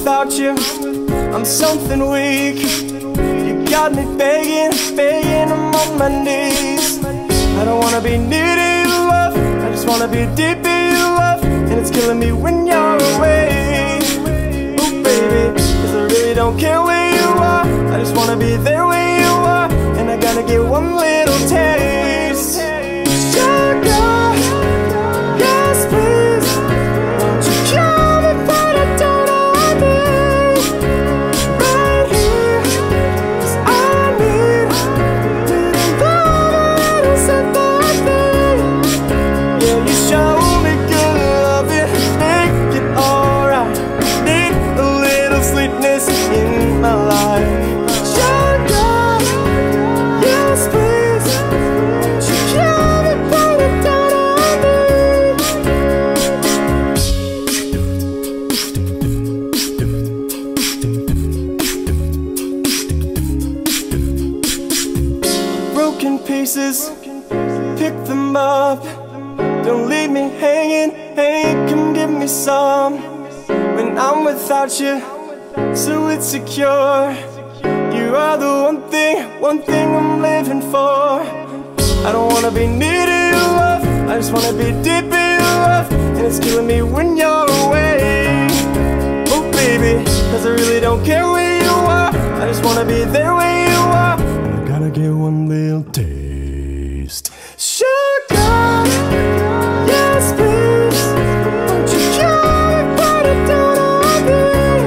without you, I'm something weak. You got me begging, begging, I'm on my knees. I don't wanna be near to your love, I just wanna be deep in your love. And it's killing me when you're away. Ooh baby, cause I really don't care where you are, I just wanna be there where you are. And I gotta get one little taste. Sugar, yes please, won't you come and put it down on me? Right here, cause I need little love, little sympathy. Yeah, you show me good loving, make it alright. Need a little sweetness in my life. Sugar, yes please, won't you come and put it down on me? Broken pieces, pick them up. Don't leave me hanging, hey, come give me some. When I'm without you, so insecure. You are the one thing I'm living for. I don't wanna be near to your love, I just wanna be deep in your love. And it's killing me when you're away. Oh baby, cause I really don't care where you are, I just wanna be there where you are. And I gotta get one little taste. Sugar, yes please, won't you come and put it down on me?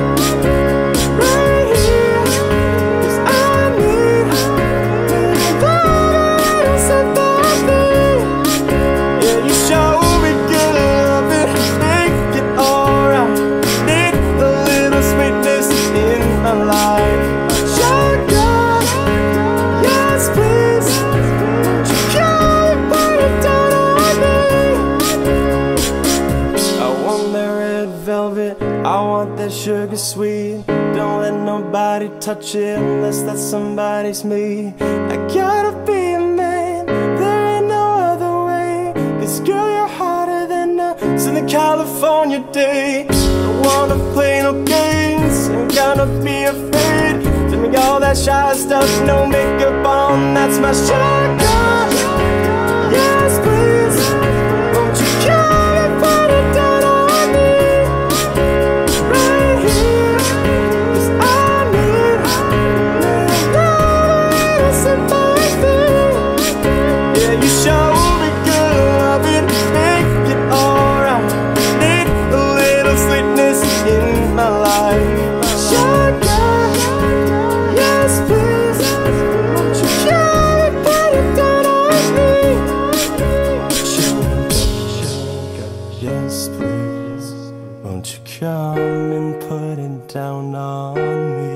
Right here, cause I need little love, sympathy. Yeah, you show me good loving, make it alright. Need a little sweetness in my life. Sugar, yes please, won't you come and put it down on me? I want that red velvet, I want that sugar sweet. Don't let nobody touch it unless that somebody's me. I gotta be a man, there ain't no other way. Cause girl, you're hotter than a Southern California day. I don't wanna play no games, ain't gonna be afraid. Let me all that shy stuff, no makeup on, that's my sugar. Yes please, won't you come and put it down on me? Right here, cause I need little sympathy. Yeah, you show me good loving, make it alright. Need a little sweetness in my life. Sugar, yes please, won't you come and put it down on me? Sugar, yes please, won't you come and put it down on me?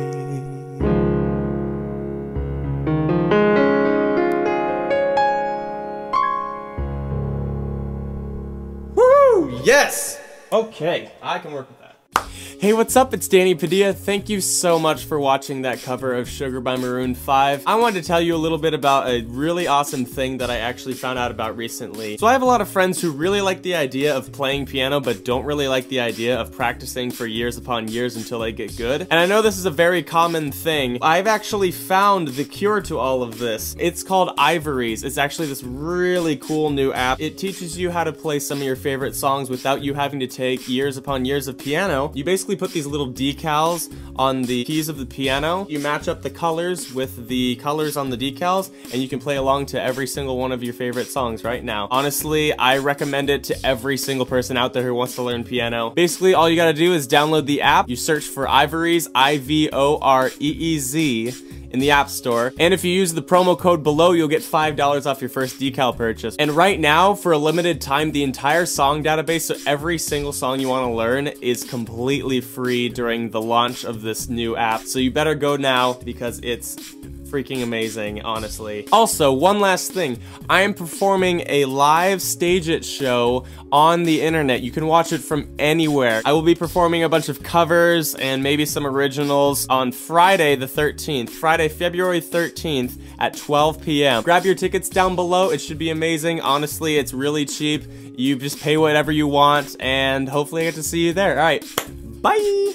Woo! Yes! Okay, I can work with that. Hey, what's up? It's Danny Padilla. Thank you so much for watching that cover of Sugar by Maroon 5. I wanted to tell you a little bit about a really awesome thing that I actually found out about recently. So I have a lot of friends who really like the idea of playing piano but don't really like the idea of practicing for years upon years until they get good. And I know this is a very common thing. I've actually found the cure to all of this. It's called Ivories. It's actually this really cool new app. It teaches you how to play some of your favorite songs without you having to take years upon years of piano. You basically put these little decals on the keys of the piano. You match up the colors with the colors on the decals, and you can play along to every single one of your favorite songs right now. Honestly, I recommend it to every single person out there who wants to learn piano. Basically, all you gotta do is download the app. You search for Ivories, I-V-O-R-E-E-Z, in the App Store. And if you use the promo code below, you'll get $5 off your first decal purchase. And right now, for a limited time, the entire song database, so every single song you want to learn, is completely free during the launch of this new app. So you better go now because it's freaking amazing, honestly. Also, one last thing. I am performing a live Stage It show on the internet. You can watch it from anywhere. I will be performing a bunch of covers and maybe some originals on Friday the 13th. Friday, February 13th at 12 p.m. Grab your tickets down below. It should be amazing. Honestly, it's really cheap. You just pay whatever you want, and hopefully I get to see you there. All right, bye!